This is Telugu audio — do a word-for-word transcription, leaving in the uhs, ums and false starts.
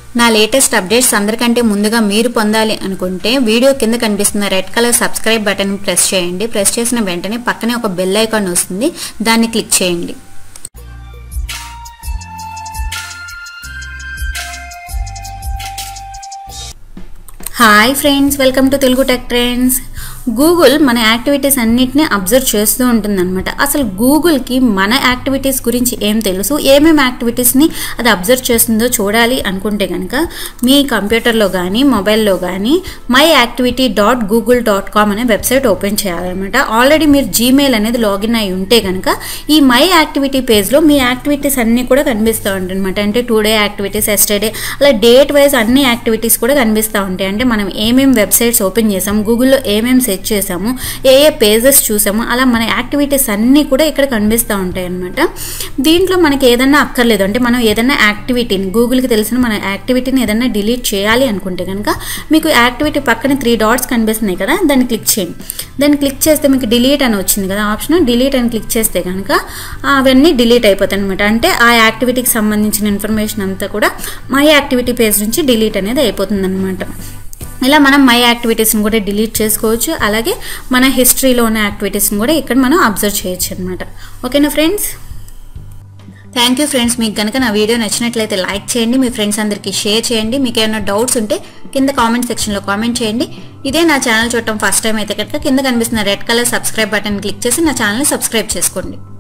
నా లేటెస్ట్ అప్డేట్స్ అందరికంటే ముందుగా మీరు పొందాలి అనుకుంటే వీడియో కింద కనిపిస్తున్న red colour subscribe button press చేయండి. ప్రెస్ చేసిన వెంటనే పక్కనే ఒక బెల్ ఐకాన్ వస్తుంది, దాన్ని క్లిక్ చేయండి. Hi friends, welcome to Telugu tech trends. Google మన యాక్టివిటీస్ అన్నిటిని అబ్జర్వ్ చేస్తూ ఉంటుందన్నమాట. అసలు గూగుల్కి మన యాక్టివిటీస్ గురించి ఏం తెలుసు, ఏమేమి యాక్టివిటీస్ని అది అబ్జర్వ్ చేస్తుందో చూడాలి అనుకుంటే కనుక మీ కంప్యూటర్లో కానీ మొబైల్లో కానీ my activity dot Google dot com అనే వెబ్సైట్ ఓపెన్ చేయాలన్నమాట. ఆల్రెడీ మీరు జీమెయిల్ అనేది లాగిన్ అయి ఉంటే కనుక ఈ మై యాక్టివిటీ పేజ్లో మీ యాక్టివిటీస్ అన్నీ కూడా కనిపిస్తూ ఉంటాయి అనమాట. అంటే టుడే యాక్టివిటీస్, ఎస్టర్డే, అలా డేట్ వైజ్ అన్ని యాక్టివిటీస్ కూడా కనిపిస్తూ ఉంటాయి. అంటే మనం ఏమేమి వెబ్సైట్స్ ఓపెన్ చేసాం, గూగుల్లో ఏమేమి సెర్చ్ చేసాము, ఏ ఏ పేజెస్ చూసాము, అలా మన యాక్టివిటీస్ అన్నీ కూడా ఇక్కడ కనిపిస్తూ ఉంటాయి అన్నమాట. దీంట్లో మనకి ఏదైనా అక్కర్లేదు అంటే మనం ఏదైనా యాక్టివిటీని, గూగుల్కి తెలిసిన మన యాక్టివిటీని ఏదైనా డిలీట్ చేయాలి అనుకుంటే కనుక మీకు యాక్టివిటీ పక్కన త్రీ డాట్స్ కనిపిస్తున్నాయి కదా, దాన్ని క్లిక్ చేయండి. దాన్ని క్లిక్ చేస్తే మీకు డిలీట్ అని వచ్చింది కదా ఆప్షన్, డిలీట్ అని క్లిక్ చేస్తే కనుక అవన్నీ డిలీట్ అయిపోతాయి అనమాట. అంటే ఆ యాక్టివిటీకి సంబంధించిన ఇన్ఫర్మేషన్ అంతా కూడా మై యాక్టివిటీ పేజ్ నుంచి డిలీట్ అనేది అయిపోతుంది అనమాట. ఇలా మనం మై యాక్టివిటీస్ని కూడా డిలీట్ చేసుకోవచ్చు. అలాగే మన హిస్టరీలో ఉన్న యాక్టివిటీస్ని కూడా ఇక్కడ మనం అబ్జర్వ్ చేయొచ్చు అనమాట. ఓకేనా ఫ్రెండ్స్? Thank you friends. మీకు కనుక నా వీడియో నచ్చినట్లయితే లైక్ చేయండి, మీ ఫ్రెండ్స్ అందరికీ షేర్ చేయండి. మీకు ఏమైనా డౌట్స్ ఉంటే కింద కామెంట్ సెక్షన్లో కామెంట్ చేయండి. ఇదే నా ఛానల్ చూడటం ఫస్ట్ టైం అయితే కనుక కింద కనిపిస్తున్న red colour subscribe button click చేసి నా ఛానల్ని సబ్స్క్రైబ్ చేసుకోండి.